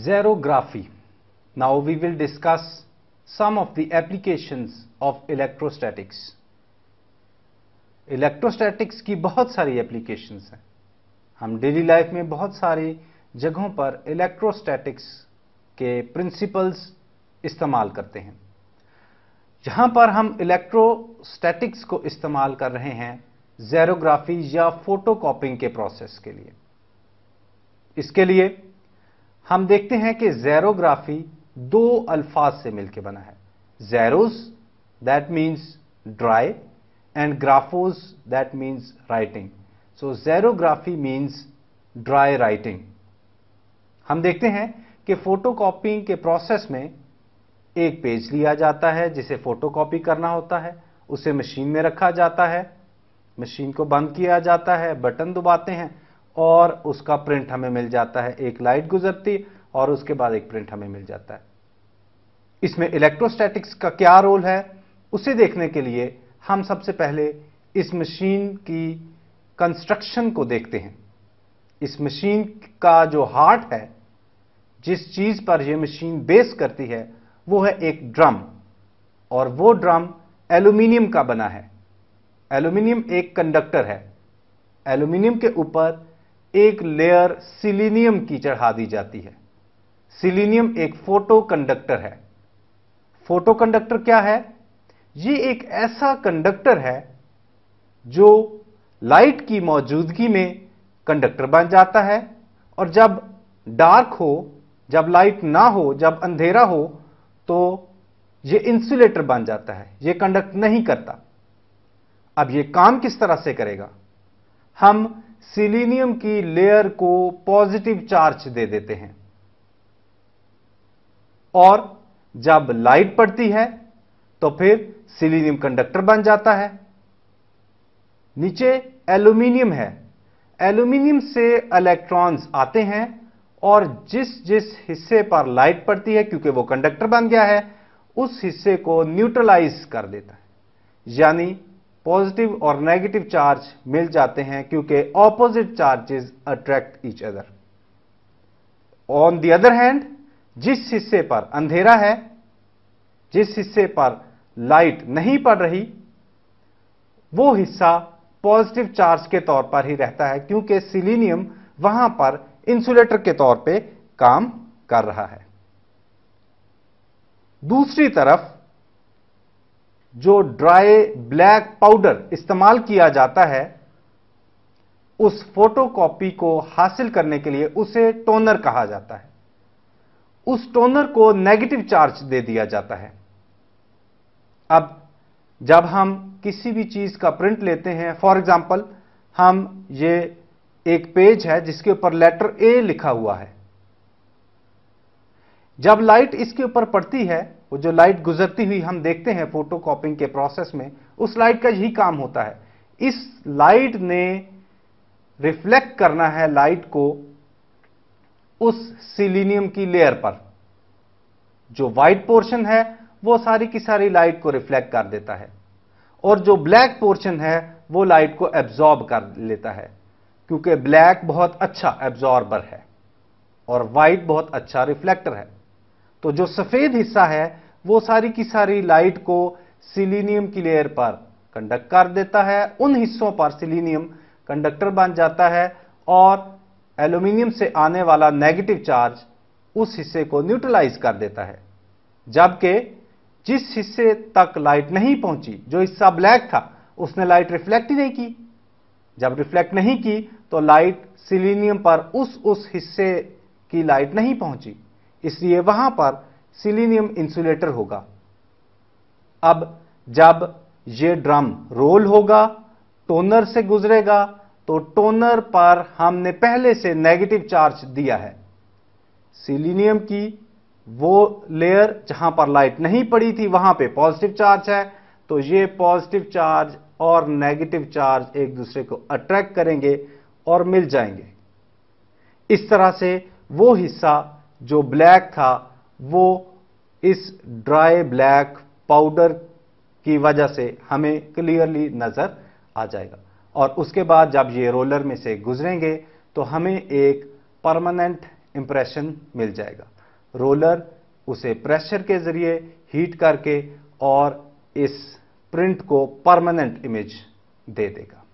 Xerography. Now we will discuss some of the applications of electrostatics. Electrostatics की बहुत सारी applications हैं. हम डेली लाइफ में बहुत सारी जगहों पर इलेक्ट्रोस्टैटिक्स के प्रिंसिपल्स इस्तेमाल करते हैं. जहां पर हम इलेक्ट्रोस्टैटिक्स को इस्तेमाल कर रहे हैं ज़ेरोग्राफी या फोटोकॉपिंग के प्रोसेस के लिए. इसके लिए हम देखते हैं कि ज़ेरोग्राफी दो अल्फाज से मिलकर बना है. Xeros that means dry and graphos that means writing. So xerography means dry writing. हम देखते हैं कि फोटोकॉपिंग के प्रोसेस में एक पेज लिया जाता है जिसे फोटोकॉपी करना होता है, उसे मशीन में रखा जाता है, मशीन को बंद किया जाता है, बटन दबाते हैं और उसका प्रिंट हमें मिल जाता है. एक लाइट गुजरती और उसके बाद एक प्रिंट हमें मिल जाता है. इसमें इलेक्ट्रोस्टैटिक्स का क्या रोल है उसे देखने के लिए हम सबसे पहले इस मशीन की कंस्ट्रक्शन को देखते हैं. इस मशीन का जो हार्ट है, जिस चीज पर यह मशीन बेस करती है, वो है एक ड्रम, और वो ड्रम एल्यूमिनियम का बना है. एल्यूमिनियम एक कंडक्टर है. एल्यूमिनियम के ऊपर एक लेयर सिलीनियम की चढ़ा दी जाती है. सिलीनियम एक फोटो कंडक्टर है. फोटो कंडक्टर क्या है? ये एक ऐसा कंडक्टर है जो लाइट की मौजूदगी में कंडक्टर बन जाता है, और जब डार्क हो, जब लाइट ना हो, जब अंधेरा हो, तो ये इंसुलेटर बन जाता है. ये कंडक्ट नहीं करता. अब ये काम किस तरह से करेगा? हम सिलीनियम की लेयर को पॉजिटिव चार्ज दे देते हैं, और जब लाइट पड़ती है तो फिर सिलीनियम कंडक्टर बन जाता है. नीचे एल्यूमिनियम है. एल्यूमिनियम से इलेक्ट्रॉन्स आते हैं और जिस जिस हिस्से पर लाइट पड़ती है, क्योंकि वो कंडक्टर बन गया है, उस हिस्से को न्यूट्रलाइज कर देता है. यानी पॉजिटिव और नेगेटिव चार्ज मिल जाते हैं, क्योंकि opposite charges attract each other. On the other hand, जिस हिस्से पर अंधेरा है, जिस हिस्से पर लाइट नहीं पड़ रही, वो हिस्सा पॉजिटिव चार्ज के तौर पर ही रहता है, क्योंकि सिलीनियम वहां पर इंसुलेटर के तौर पे काम कर रहा है. दूसरी तरफ जो ड्राई ब्लैक पाउडर इस्तेमाल किया जाता है, उस फोटोकॉपी को हासिल करने के लिए उसे टोनर कहा जाता है. उस टोनर को नेगेटिव चार्ज दे दिया जाता है. अब जब हम किसी भी चीज का प्रिंट लेते हैं, फॉर एग्जाम्पल ये एक पेज है जिसके ऊपर लेटर ए लिखा हुआ है. जब लाइट इसके ऊपर पड़ती है, वो जो लाइट गुजरती हुई हम देखते हैं फोटोकॉपिंग के प्रोसेस में, उस लाइट का यही काम होता है. इस लाइट ने रिफ्लेक्ट करना है लाइट को उस सिलीनियम की लेयर पर. जो व्हाइट पोर्शन है वो सारी की सारी लाइट को रिफ्लेक्ट कर देता है, और जो ब्लैक पोर्शन है वो लाइट को एब्जॉर्ब कर लेता है, क्योंकि ब्लैक बहुत अच्छा एब्जॉर्बर है और व्हाइट बहुत अच्छा रिफ्लेक्टर है. तो जो सफेद हिस्सा है वो सारी की सारी लाइट को सिलीनियम की लेयर पर कंडक्ट कर देता है. उन हिस्सों पर सिलीनियम कंडक्टर बन जाता है, और एल्यूमिनियम से आने वाला नेगेटिव चार्ज उस हिस्से को न्यूट्रलाइज कर देता है. जबकि जिस हिस्से तक लाइट नहीं पहुंची, जो हिस्सा ब्लैक था, उसने लाइट रिफ्लेक्ट ही नहीं की. जब रिफ्लेक्ट नहीं की तो लाइट सिलीनियम पर उस हिस्से की लाइट नहीं पहुंची, इसलिए वहां पर सिलीनियम इंसुलेटर होगा. अब जब यह ड्रम रोल होगा, टोनर से गुजरेगा, तो टोनर पर हमने पहले से नेगेटिव चार्ज दिया है. सिलीनियम की वो लेयर जहां पर लाइट नहीं पड़ी थी, वहां पे पॉजिटिव चार्ज है, तो ये पॉजिटिव चार्ज और नेगेटिव चार्ज एक दूसरे को अट्रैक्ट करेंगे और मिल जाएंगे. इस तरह से वो हिस्सा जो ब्लैक था, वो इस ड्राई ब्लैक पाउडर की वजह से हमें क्लियरली नजर आ जाएगा. और उसके बाद जब ये रोलर में से गुजरेंगे तो हमें एक परमानेंट इंप्रेशन मिल जाएगा. रोलर उसे प्रेशर के जरिए हीट करके और इस प्रिंट को परमानेंट इमेज दे देगा।